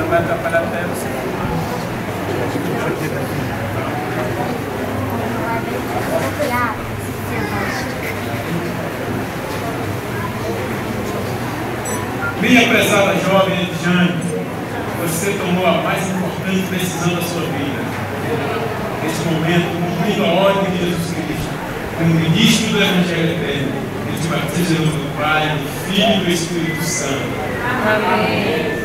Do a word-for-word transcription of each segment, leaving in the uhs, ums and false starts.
vai atrapalhar até você. Minha prezada jovem Jane, você tomou a mais importante decisão da sua vida. Neste momento, cumprindo a ordem de Jesus Cristo, como ministro do Evangelho Eterno, ele te batiza em nome do Pai, do Filho e do Espírito Santo. Amém.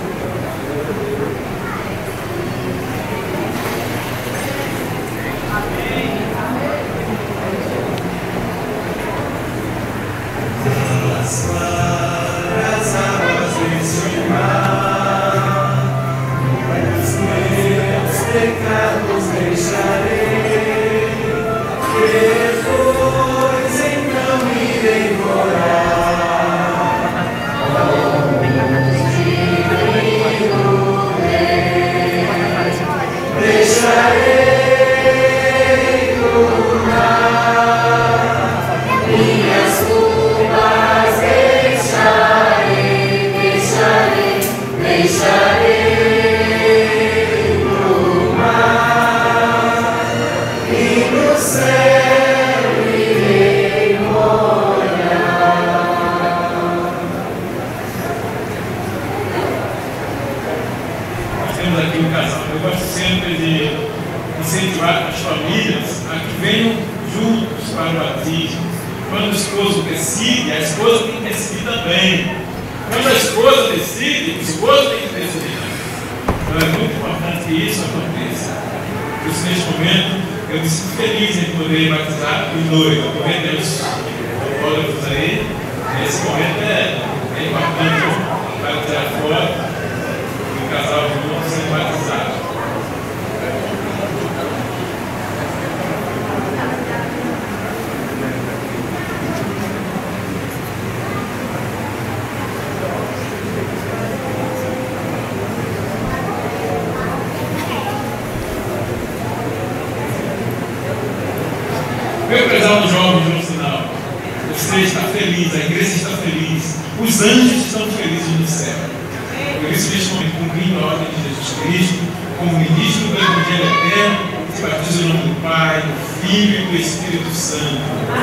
Meu prezado jovem João Sinal, você está feliz, a igreja está feliz, os anjos estão felizes no céu. Por isso, neste momento, cumprindo a ordem de Jesus Cristo, como ministro do Evangelho Eterno, se batiza em nome do Pai, do Filho e do Espírito Santo.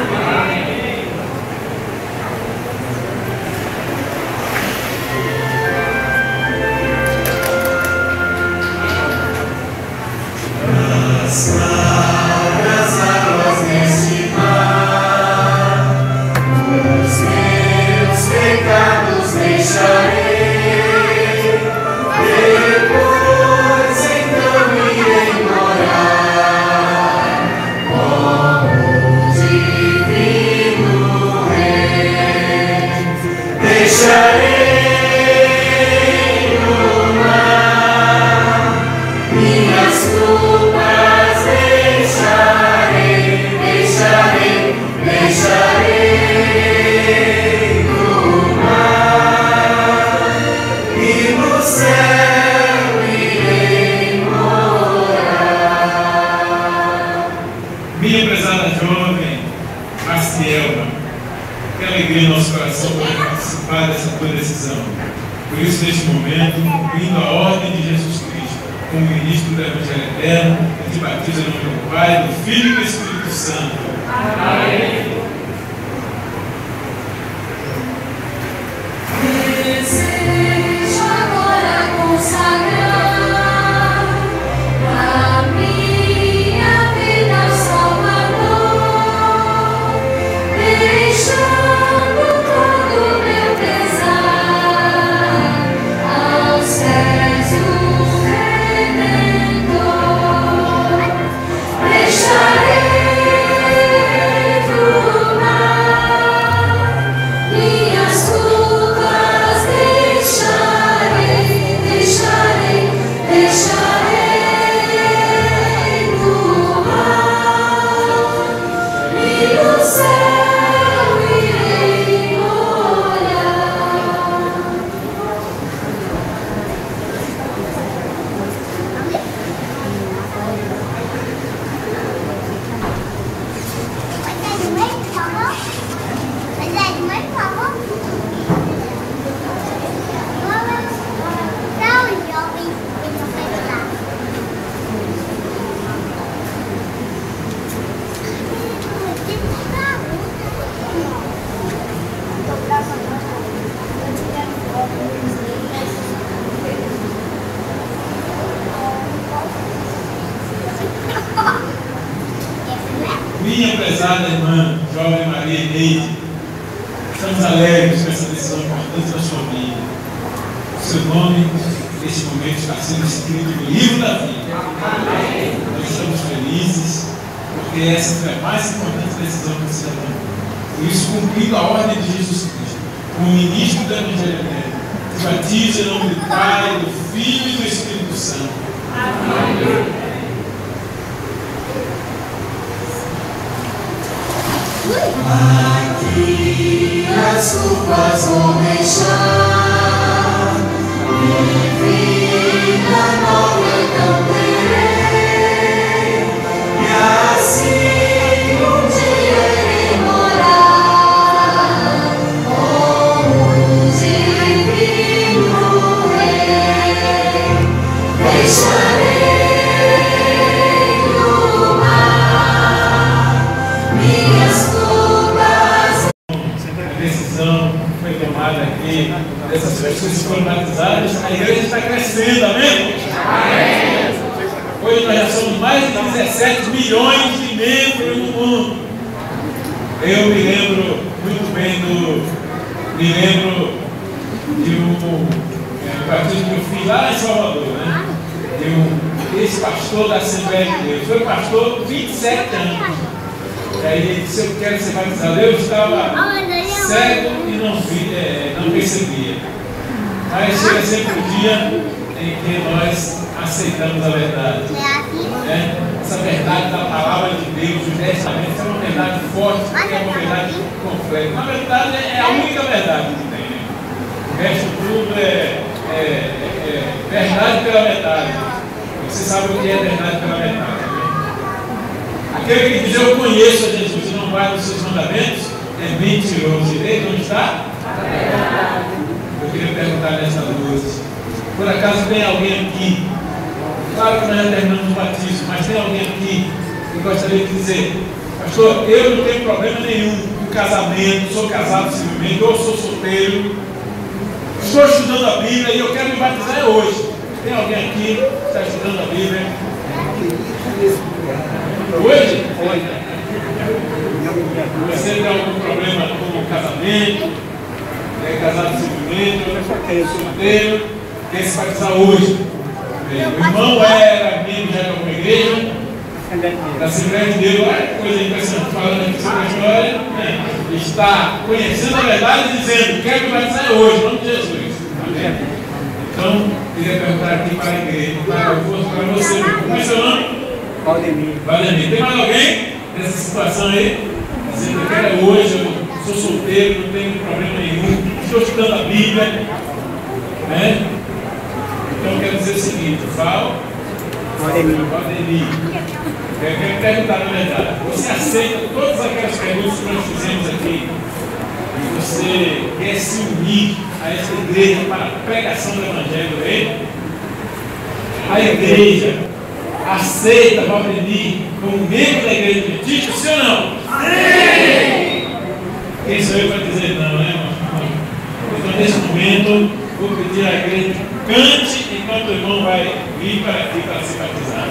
Amém. Por isso, neste momento, cumprindo a ordem de Jesus Cristo, como ministro do Evangelho Eterno, eu te batizo em nome do Pai, do Filho e do Espírito Santo. Amém. Desejo agora consagrar a minha vida ao Salvador, deixando todo o meu pesar aos pés do Redentor. Deixarei tudo. prezada irmã, jovem Maria Neide, estamos alegres com essa decisão importante da sua vida. O seu nome, neste momento, está sendo escrito no livro da vida. Amém. Nós estamos felizes, porque essa foi a mais importante decisão que você tomou. Por isso, cumprindo a ordem de Jesus Cristo, como ministro do Evangelho Eterno, te batiza em nome do Pai, do Filho e do Espírito Santo. Amém. Aqui as culpas vão deixar, minha vida nova eu não terei, e assim um dia irei morar com o divino Rei. Deixarei no mar minhas foi tomada aqui, dessas pessoas que foram batizadas, a igreja está crescendo, amém? Amém. Hoje nós já somos mais de dezessete milhões de membros no mundo. Eu me lembro muito bem do. Me lembro de um, um partido que eu fiz lá em Salvador, né? De um ex-pastor da Assembleia de Deus. Foi pastor vinte e sete anos. E aí ele disse: eu quero ser batizado. Eu estava cego e não, vi, é, não percebia. Mas chega sempre o dia em que nós aceitamos a verdade. É? Essa verdade da palavra de Deus, do Testamento, é uma verdade forte, é uma verdade completa. Na verdade, é a única verdade que tem. Né? O resto tudo é, é, é, é verdade pela metade. Você sabe o que é verdade pela metade. Né? Aquele que diz: eu conheço a Jesus e não guarda os seus mandamentos, é mentiroso. E desde onde está? Eu queria perguntar nessa noite: por acaso tem alguém aqui? Claro que nós já terminamos o batismo, mas tem alguém aqui que gostaria de dizer: pastor, eu não tenho problema nenhum com casamento, sou casado civilmente, ou sou solteiro, estou estudando a Bíblia e eu quero me batizar hoje. Tem alguém aqui que está estudando a Bíblia? Hoje? Hoje. Você tem algum problema com o casamento? É casado civilmente, ou solteiro? Quer se batizar hoje? O irmão era membro de alguma igreja, da Assembleia de Deus. Olha que coisa impressionante, falando aqui sobre a história. Né? Está conhecendo a verdade e dizendo: quero me batizar hoje, em nome de Jesus. Amém? Então, queria perguntar aqui para a igreja, para você, como é seu nome? Valdemir. Valdemir. Tem mais alguém nessa situação aí? Dizendo: eu quero hoje, eu sou solteiro, não tenho problema nenhum, estou estudando a Bíblia. Né? Então, eu quero dizer o seguinte: Val, Valdemir. Valdemir. Eu quero perguntar, na verdade, você aceita todas aquelas perguntas que nós fizemos aqui? E você quer se unir a essa igreja para a pregação do Evangelho do Reino? A igreja aceita Valdemir como membro da igreja adventista, sim ou não? Sim! Quem sou eu para dizer não, né, irmão? Então, nesse momento, vou pedir à igreja que cante enquanto o irmão vai vir para aqui para se batizar.